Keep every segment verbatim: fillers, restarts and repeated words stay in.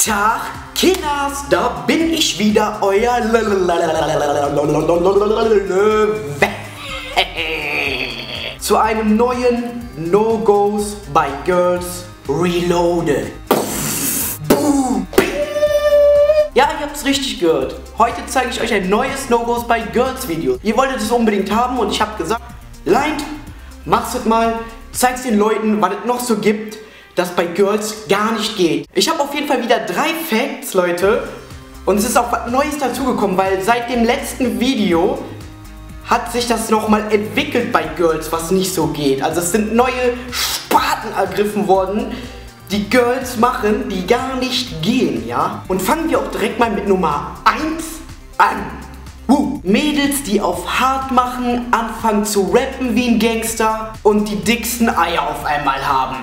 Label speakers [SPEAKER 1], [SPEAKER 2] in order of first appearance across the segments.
[SPEAKER 1] Tag, Kinders, da bin ich wieder, euer zu einem neuen No-Gos by Girls Reloaded. Ja, ihr habt es richtig gehört. Heute zeige ich euch ein neues No-Gos by Girls Video. Ihr wolltet es unbedingt haben und ich habe gesagt, Leint, mach's es mal, zeig's den Leuten, was es noch so gibt, das bei Girls gar nicht geht. Ich habe auf jeden Fall wieder drei Facts, Leute. Und es ist auch was Neues dazugekommen, weil seit dem letzten Video hat sich das nochmal entwickelt bei Girls, was nicht so geht. Also es sind neue Sparten ergriffen worden, die Girls machen, die gar nicht gehen, ja? Und fangen wir auch direkt mal mit Nummer eins an. Uh, Mädels, die auf hart machen, anfangen zu rappen wie ein Gangster und die dicksten Eier auf einmal haben.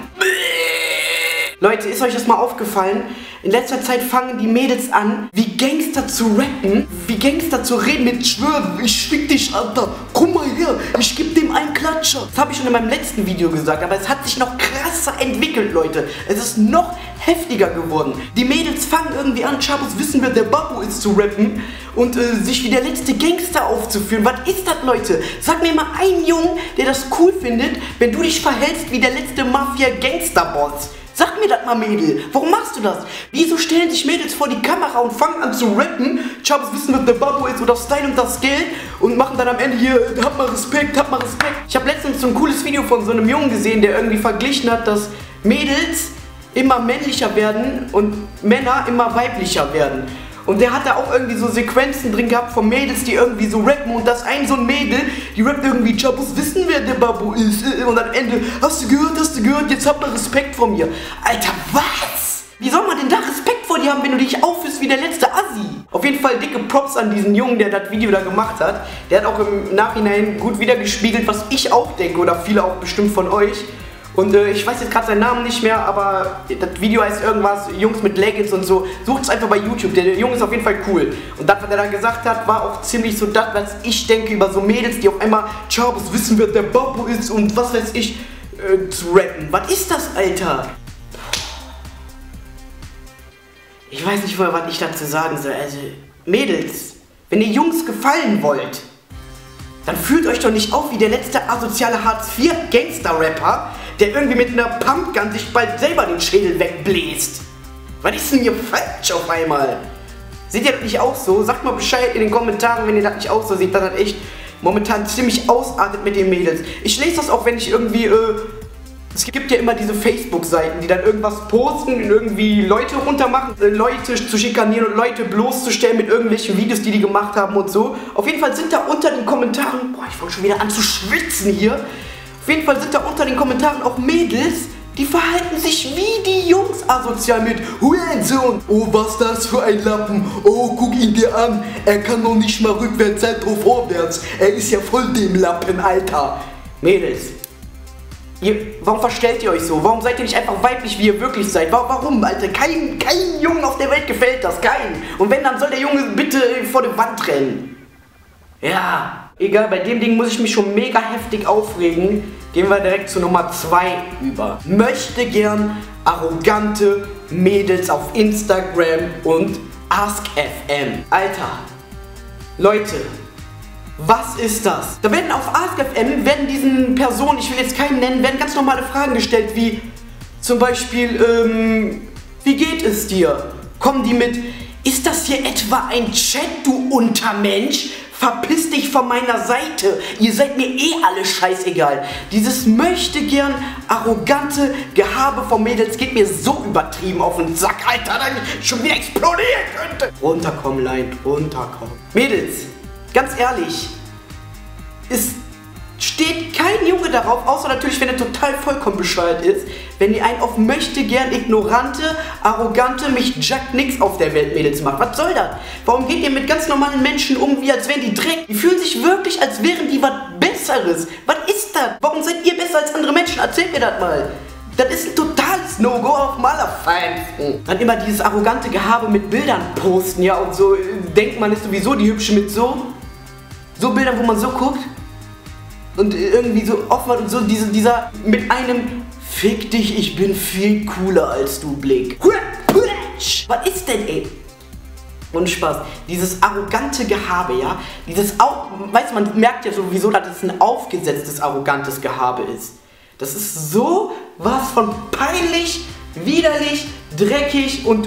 [SPEAKER 1] Leute, ist euch das mal aufgefallen? In letzter Zeit fangen die Mädels an, wie Gangster zu rappen, wie Gangster zu reden mit Schwör, ich fick dich, Alter, komm mal her, ich geb dem einen Klatscher. Das habe ich schon in meinem letzten Video gesagt, aber es hat sich noch krasser entwickelt, Leute. Es ist noch heftiger geworden. Die Mädels fangen irgendwie an, Chabos wissen, wer der Babu ist, zu rappen und äh, sich wie der letzte Gangster aufzuführen. Was ist das, Leute? Sag mir mal einen Jungen, der das cool findet, wenn du dich verhältst wie der letzte Mafia-Gangster-Boss. Sag mir das mal, Mädel, warum machst du das? Wieso stellen sich Mädels vor die Kamera und fangen an zu rappen? Chabos wissen, wer der Babu ist oder Style und das Geld und machen dann am Ende hier, hab mal Respekt, hab mal Respekt. Ich habe letztens so ein cooles Video von so einem Jungen gesehen, der irgendwie verglichen hat, dass Mädels immer männlicher werden und Männer immer weiblicher werden. Und der hat da auch irgendwie so Sequenzen drin gehabt von Mädels, die irgendwie so rappen und das ein so ein Mädel, die rappt irgendwie, Chabos wissen, wer der Babu ist. Und am Ende, hast du gehört, hast du gehört, jetzt habt mal Respekt vor mir. Alter, was? Wie soll man denn da Respekt vor dir haben, wenn du dich aufführst wie der letzte Assi? Auf jeden Fall dicke Props an diesen Jungen, der das Video da gemacht hat. Der hat auch im Nachhinein gut wiedergespiegelt, was ich auch denke oder viele auch bestimmt von euch. Und äh, ich weiß jetzt gerade seinen Namen nicht mehr, aber das Video heißt irgendwas, Jungs mit Leggings und so. Sucht es einfach bei YouTube, der, der Junge ist auf jeden Fall cool. Und das, was er da gesagt hat, war auch ziemlich so das, was ich denke über so Mädels, die auf einmal Chabos wissen, wer der Babu ist und was weiß ich, äh, zu rappen. Was ist das, Alter? Ich weiß nicht mal, was ich dazu sagen soll. Also, Mädels, wenn ihr Jungs gefallen wollt, dann fühlt euch doch nicht auf wie der letzte asoziale Hartz vier Gangster-Rapper, der irgendwie mit einer Pumpgun sich bald selber den Schädel wegbläst. Was ist denn hier falsch auf einmal? Seht ihr das nicht auch so? Sagt mal Bescheid in den Kommentaren, wenn ihr das nicht auch so seht, dass das echt momentan ziemlich ausartet mit den Mädels. Ich lese das auch, wenn ich irgendwie, äh, es gibt ja immer diese Facebook-Seiten, die dann irgendwas posten und irgendwie Leute runtermachen, äh, Leute zu schikanieren und Leute bloßzustellen mit irgendwelchen Videos, die die gemacht haben und so. Auf jeden Fall sind da unter den Kommentaren, boah, ich fange schon wieder an zu schwitzen hier. Auf jeden Fall sind da unter den Kommentaren auch Mädels, die verhalten sich wie die Jungs asozial mit Hurensohn. Oh, was das für ein Lappen. Oh, guck ihn dir an. Er kann noch nicht mal rückwärts, seid drauf vorwärts. Er ist ja voll dem Lappen, Alter. Mädels, ihr, warum verstellt ihr euch so? Warum seid ihr nicht einfach weiblich, wie ihr wirklich seid? Warum, Alter? Kein, kein Jungen auf der Welt gefällt das. Kein. Und wenn, dann soll der Junge bitte vor der Wand rennen. Ja, egal, bei dem Ding muss ich mich schon mega heftig aufregen. Gehen wir direkt zu Nummer zwei über. Möchte gern arrogante Mädels auf Instagram und Ask F M. Alter, Leute, was ist das? Da werden auf Ask F M, werden diesen Personen, ich will jetzt keinen nennen, werden ganz normale Fragen gestellt, wie zum Beispiel, ähm, wie geht es dir? Kommen die mit, ist das hier etwa ein Chat, du Untermensch? Verpiss dich von meiner Seite. Ihr seid mir eh alle scheißegal. Dieses möchte gern arrogante Gehabe von Mädels geht mir so übertrieben auf den Sack, Alter, dass ich schon wieder explodieren könnte. Runterkommen, Lein, runterkommen. Mädels, ganz ehrlich, es steht kein Junge darauf, außer natürlich, wenn er total vollkommen bescheuert ist, wenn ihr einen auf möchte gern ignorante, arrogante, mich Jack nix auf der Welt Mädels macht. Was soll das? Warum geht ihr mit ganz normalen Menschen um, wie als wären die Dreck? Die fühlen sich wirklich, als wären die was Besseres. Was ist das? Warum seid ihr besser als andere Menschen? Erzählt mir das mal. Das ist ein totales No-Go auf dem Allerfeinsten. Dann immer dieses arrogante Gehabe mit Bildern posten, ja, und so denkt man ist sowieso die Hübsche mit so, so Bildern, wo man so guckt. Und irgendwie so offen und so diese, dieser mit einem Fick dich, ich bin viel cooler als du Blick. falsch. Was ist denn, ey? Und Spaß. Dieses arrogante Gehabe, ja? Dieses, Au weißt du, man merkt ja sowieso, dass es ein aufgesetztes, arrogantes Gehabe ist. Das ist so was von peinlich, widerlich, dreckig und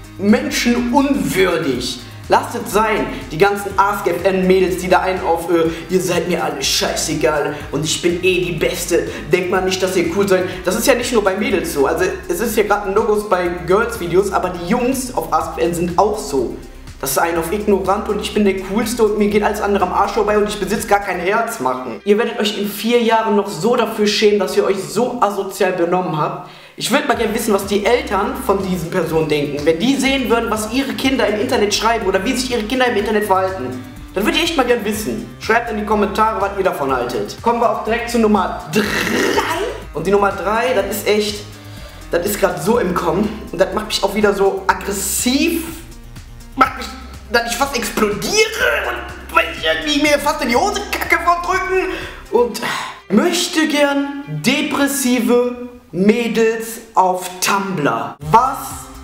[SPEAKER 1] menschenunwürdig. Lasst es sein, die ganzen Ask F N-Mädels, die da einen auf, äh, ihr seid mir alle scheißegal und ich bin eh die Beste. Denkt mal nicht, dass ihr cool seid. Das ist ja nicht nur bei Mädels so. Also es ist ja gerade ein Logos bei Girls-Videos, aber die Jungs auf Ask F N sind auch so. Das ist ein auf ignorant und ich bin der Coolste und mir geht alles andere am Arsch vorbei und ich besitze gar kein Herz machen. Ihr werdet euch in vier Jahren noch so dafür schämen, dass ihr euch so asozial benommen habt. Ich würde mal gerne wissen, was die Eltern von diesen Personen denken. Wenn die sehen würden, was ihre Kinder im Internet schreiben oder wie sich ihre Kinder im Internet verhalten, dann würde ich echt mal gerne wissen. Schreibt in die Kommentare, was ihr davon haltet. Kommen wir auch direkt zu Nummer drei. Und die Nummer drei, das ist echt, das ist gerade so im Kommen. Und das macht mich auch wieder so aggressiv. Macht mich, dass ich fast explodiere und weil ich irgendwie mir fast in die Hose kacke vordrücken. Und möchte gern depressive Mädels auf Tumblr. Was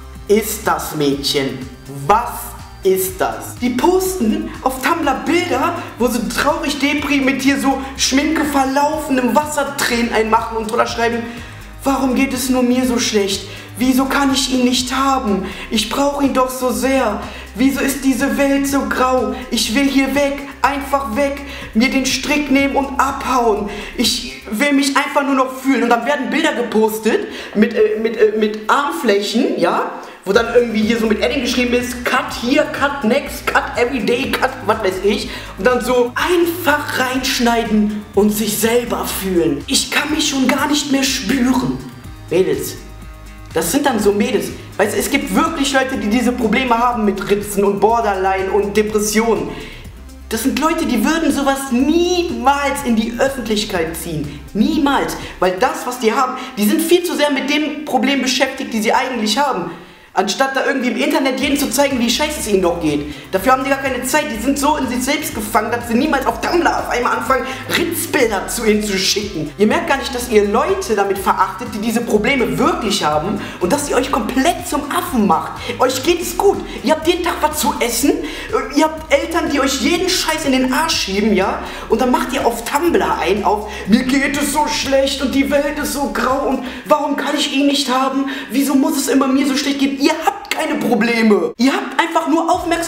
[SPEAKER 1] ist das, Mädchen? Was ist das? Die posten auf Tumblr Bilder, wo sie traurig deprimiert hier so Schminke verlaufen, im Wasser Tränen einmachen und drunter schreiben: Warum geht es nur mir so schlecht? Wieso kann ich ihn nicht haben? Ich brauche ihn doch so sehr. Wieso ist diese Welt so grau? Ich will hier weg, einfach weg, mir den Strick nehmen und abhauen. Ich will mich einfach nur noch fühlen. Und dann werden Bilder gepostet mit, äh, mit, äh, mit Armflächen, ja? Wo dann irgendwie hier so mit Edding geschrieben ist: Cut hier, cut next, cut everyday, cut was weiß ich. Und dann so einfach reinschneiden und sich selber fühlen. Ich kann mich schon gar nicht mehr spüren. Mädels. Das sind dann so Mädels. Weißt du, es gibt wirklich Leute, die diese Probleme haben mit Ritzen und Borderline und Depressionen. Das sind Leute, die würden sowas niemals in die Öffentlichkeit ziehen. Niemals. Weil das, was die haben, die sind viel zu sehr mit dem Problem beschäftigt, die sie eigentlich haben. Anstatt da irgendwie im Internet jedem zu zeigen, wie scheiße es ihnen doch geht. Dafür haben die gar keine Zeit. Die sind so in sich selbst gefangen, dass sie niemals auf Tumblr auf einmal anfangen, Ritzbilder zu ihnen zu schicken. Ihr merkt gar nicht, dass ihr Leute damit verachtet, die diese Probleme wirklich haben und dass ihr euch komplett zum Affen macht. Euch geht es gut. Ihr habt jeden Tag was zu essen. Ihr habt Eltern, die euch jeden Scheiß in den Arsch schieben, ja? Und dann macht ihr auf Tumblr ein auf: Mir geht es so schlecht und die Welt ist so grau und warum kann ich ihn nicht haben? Wieso muss es immer mir so schlecht gehen? Ihr habt keine Probleme. Ihr habt einfach nur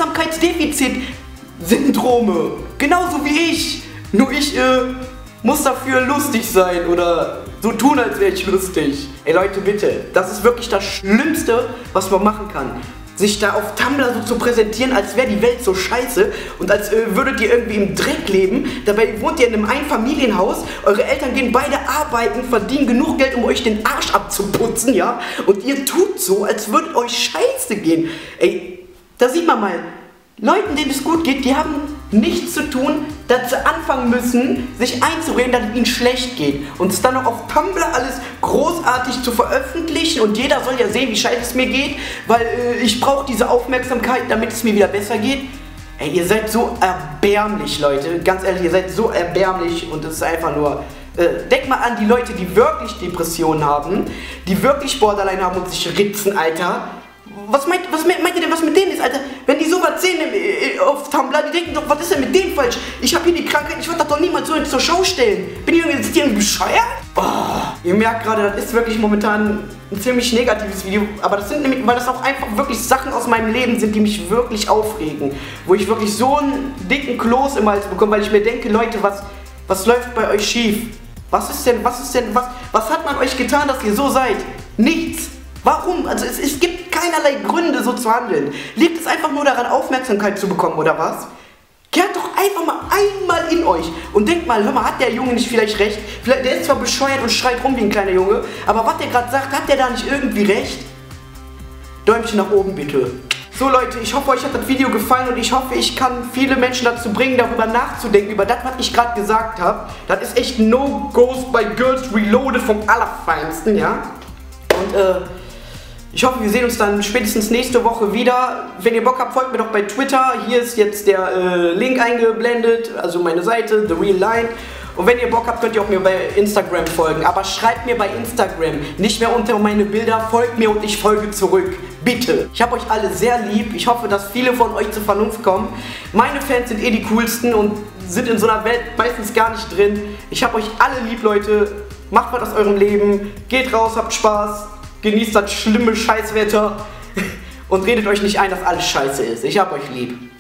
[SPEAKER 1] Aufmerksamkeitsdefizit-Syndrome. Genauso wie ich. Nur ich äh, muss dafür lustig sein oder so tun, als wäre ich lustig. Ey Leute, bitte. Das ist wirklich das Schlimmste, was man machen kann. Sich da auf Tumblr so zu präsentieren, als wäre die Welt so scheiße und als äh, würdet ihr irgendwie im Dreck leben. Dabei wohnt ihr in einem Einfamilienhaus, eure Eltern gehen beide arbeiten, verdienen genug Geld, um euch den Arsch abzuputzen, ja? Und ihr tut so, als würde euch scheiße gehen. Ey, da sieht man mal, Leuten, denen es gut geht, die haben nichts zu tun, dass sie anfangen müssen, sich einzureden, dass es ihnen schlecht geht. Und es dann noch auf Tumblr alles großartig zu veröffentlichen und jeder soll ja sehen, wie scheiße es mir geht, weil äh, ich brauche diese Aufmerksamkeit, damit es mir wieder besser geht. Ey, ihr seid so erbärmlich, Leute. Ganz ehrlich, ihr seid so erbärmlich und es ist einfach nur... Äh, denkt mal an die Leute, die wirklich Depressionen haben, die wirklich Borderline haben und sich ritzen, Alter. Was meint, was meint ihr denn, was mit denen ist, Alter? Wenn die sowas sehen äh, auf Tumblr, die denken doch, was ist denn mit denen falsch? Ich habe hier die Krankheit, ich würde das doch niemals so zur Schau stellen. Bin ich irgendwie, ist die irgendwie bescheuert? Oh, ihr merkt gerade, das ist wirklich momentan ein ziemlich negatives Video, aber das sind nämlich, weil das auch einfach wirklich Sachen aus meinem Leben sind, die mich wirklich aufregen. Wo ich wirklich so einen dicken Kloß im Hals bekomme, weil ich mir denke, Leute, was, was läuft bei euch schief? Was ist denn, was ist denn, was, was hat man euch getan, dass ihr so seid? Nichts. Warum? Also es, es gibt keinerlei Gründe, so zu handeln. Liegt es einfach nur daran, Aufmerksamkeit zu bekommen, oder was? Kehrt doch einfach mal einmal in euch und denkt mal, hör mal, hat der Junge nicht vielleicht recht? Vielleicht, der ist zwar bescheuert und schreit rum wie ein kleiner Junge, aber was der gerade sagt, hat der da nicht irgendwie recht? Däumchen nach oben, bitte. So Leute, ich hoffe, euch hat das Video gefallen und ich hoffe, ich kann viele Menschen dazu bringen, darüber nachzudenken, über das, was ich gerade gesagt habe. Das ist echt No-Gos bei Girls Reloaded vom Allerfeinsten, ja? Und äh... ich hoffe, wir sehen uns dann spätestens nächste Woche wieder. Wenn ihr Bock habt, folgt mir doch bei Twitter. Hier ist jetzt der äh, Link eingeblendet, also meine Seite, The Real Line. Und wenn ihr Bock habt, könnt ihr auch mir bei Instagram folgen. Aber schreibt mir bei Instagram, nicht mehr unter meine Bilder, folgt mir und ich folge zurück. Bitte. Ich habe euch alle sehr lieb. Ich hoffe, dass viele von euch zur Vernunft kommen. Meine Fans sind eh die coolsten und sind in so einer Welt meistens gar nicht drin. Ich habe euch alle lieb, Leute. Macht was aus eurem Leben. Geht raus, habt Spaß. Genießt das schlimme Scheißwetter. Und redet euch nicht ein, dass alles scheiße ist. Ich hab euch lieb.